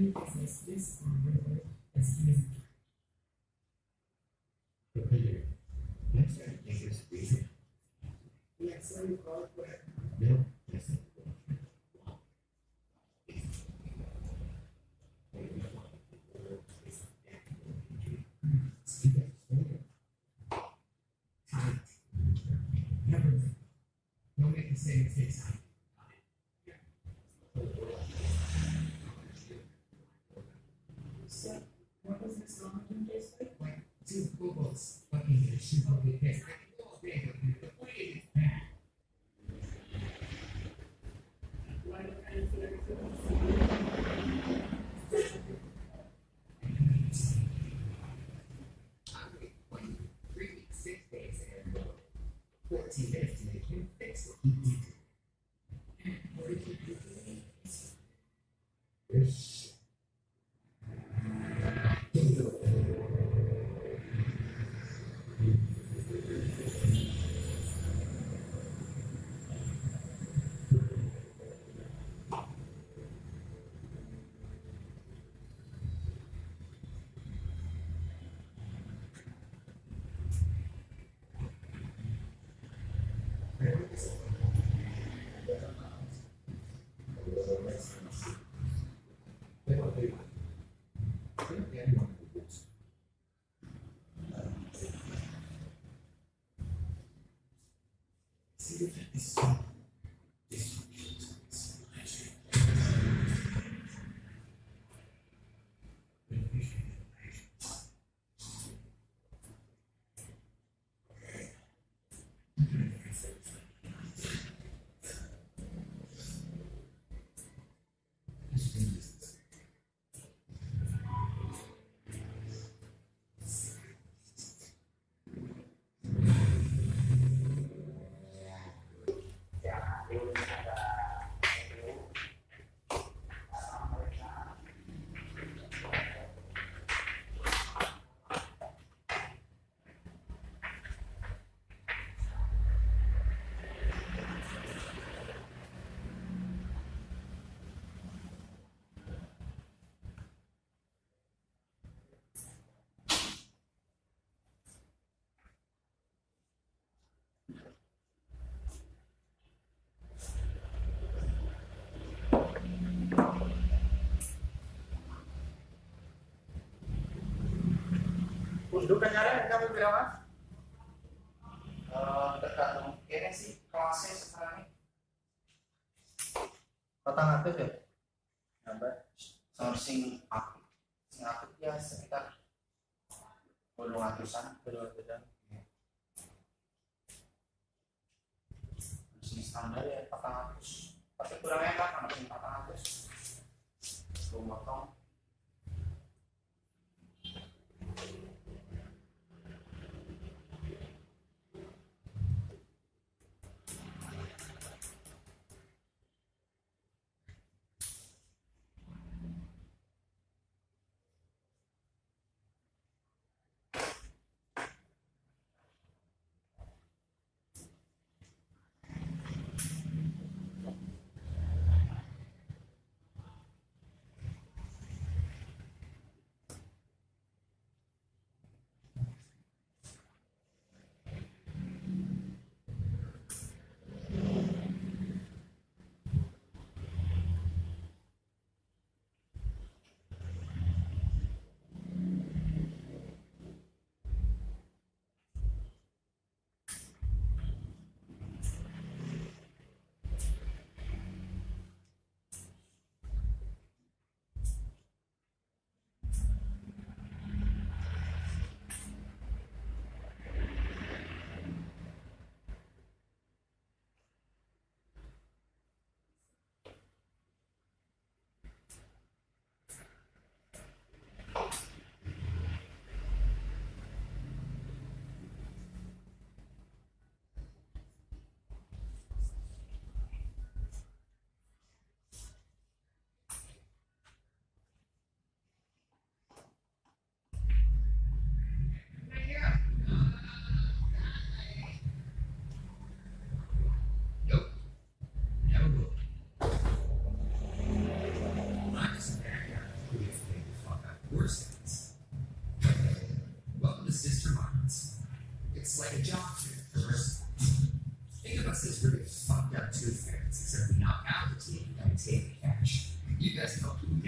Untuk kenyalnya kamu bilang mas? Tergantung kayaknya sih kelasnya sekarang ini patang aktif ya? Nambah sourcing aktif, sing aktif ya sekitar 200-an. Sing standar ya 400, tapi kurangnya kan masih 400 belum potong.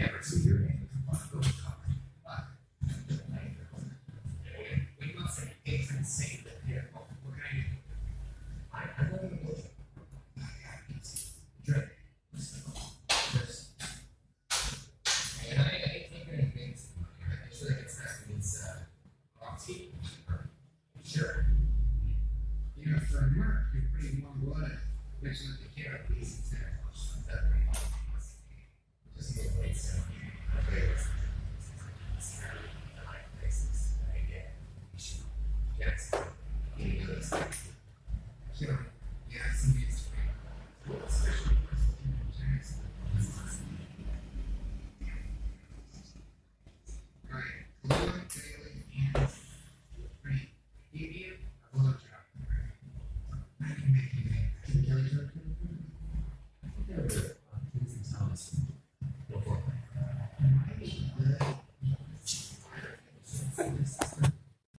never see your name on a gold cover. We must say it's insane that here. We're going to. I love the book. Drink. And I ain't taking anything. I feel like it's Roxy. Sure. You know, for a merc, you're pretty warm blooded, which with the care of these examples. Just a little late, so places. Again, you should get it.